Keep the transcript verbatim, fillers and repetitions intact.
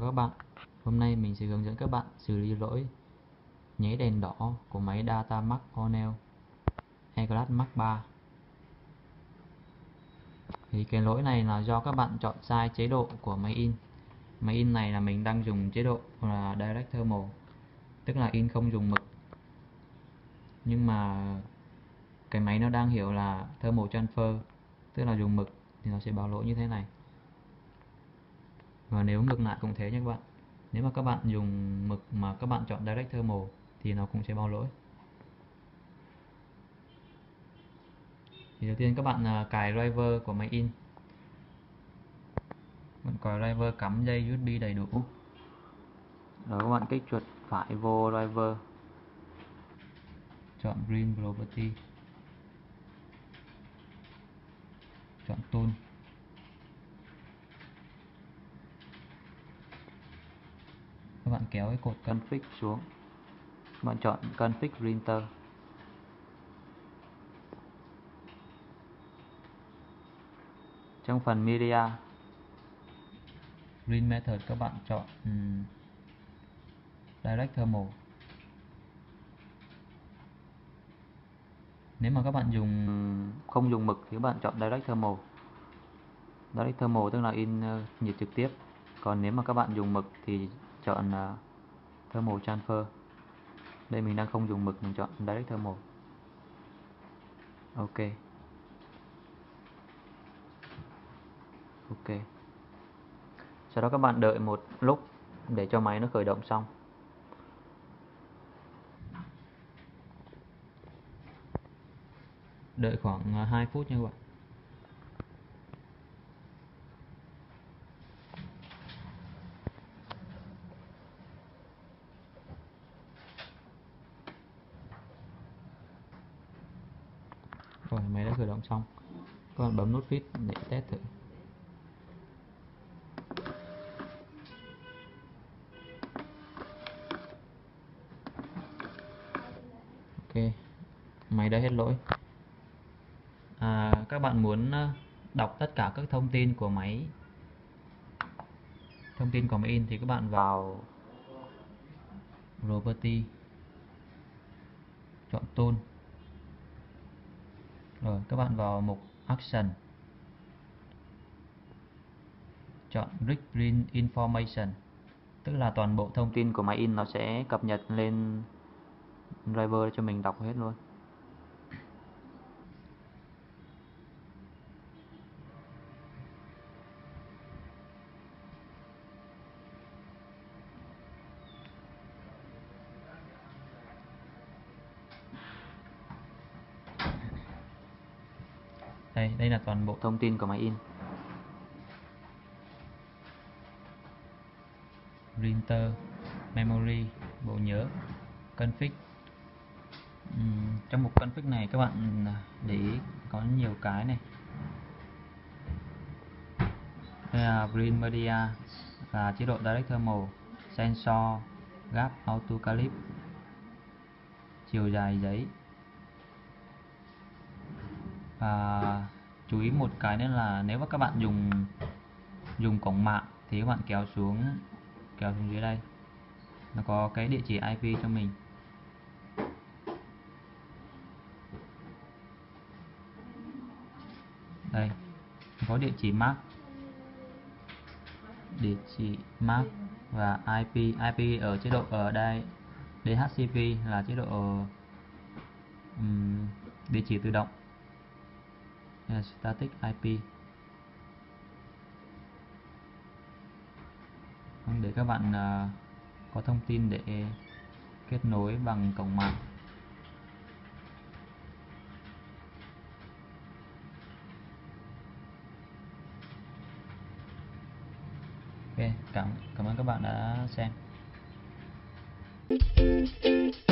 Chào các bạn, hôm nay mình sẽ hướng dẫn các bạn xử lý lỗi nháy đèn đỏ của máy Datamax Hornell E-Class Mark ba. Thì cái lỗi này là do các bạn chọn sai chế độ của máy in. Máy in này là mình đang dùng chế độ là Direct Thermal, tức là in không dùng mực. Nhưng mà cái máy nó đang hiểu là Thermal Transfer, tức là dùng mực, thì nó sẽ báo lỗi như thế này. Và nếu ngược lại cũng thế nha các bạn. Nếu mà các bạn dùng mực mà các bạn chọn Direct Thermal thì nó cũng sẽ báo lỗi. Thì đầu tiên các bạn à, cài driver của máy in. Bạn cài driver, cắm dây u ét bê đầy đủ. Rồi các bạn kích chuột phải vô driver, chọn Green Property, chọn Tool. Các bạn kéo cái cột config xuống, các bạn chọn config printer. Trong phần media print method các bạn chọn um, Direct Thermal. Nếu mà các bạn dùng không dùng mực thì các bạn chọn Direct Thermal. Direct Thermal tức là in uh, nhiệt trực tiếp. Còn nếu mà các bạn dùng mực thì chọn uh, Thermal Transfer. Đây mình đang không dùng mực, mình chọn Direct Thermal. Ok. Ok. Sau đó các bạn đợi một lúc để cho máy nó khởi động xong. Đợi khoảng hai phút nha các bạn. Rồi máy đã khởi động xong. Các bạn bấm nút fit để test thử. Ok, máy đã hết lỗi. À, các bạn muốn đọc tất cả các thông tin của máy, thông tin của máy in thì các bạn vào Property, chọn Tool, rồi các bạn vào mục Action, chọn Read Print Information, tức là toàn bộ thông tin của máy in nó sẽ cập nhật lên driver cho mình đọc hết luôn. Đây, đây là toàn bộ thông tin của máy in. Printer, Memory, bộ nhớ, Config. uhm, Trong mục Config này các bạn để ý có nhiều cái này. Đây là Print Media và chế độ Direct Thermal, Sensor, Gap Auto Calip, chiều dài giấy. Và chú ý một cái nữa là nếu mà các bạn dùng dùng cổng mạng thì các bạn kéo xuống kéo xuống dưới đây, nó có cái địa chỉ i pê cho mình. Đây có địa chỉ mác, địa chỉ mác và i pê. i pê ở chế độ ở đây đê hát xê pê là chế độ um, địa chỉ tự động, là static i pê. Để các bạn uh, có thông tin để kết nối bằng cổng mạng. Ok, cảm cảm ơn các bạn đã xem.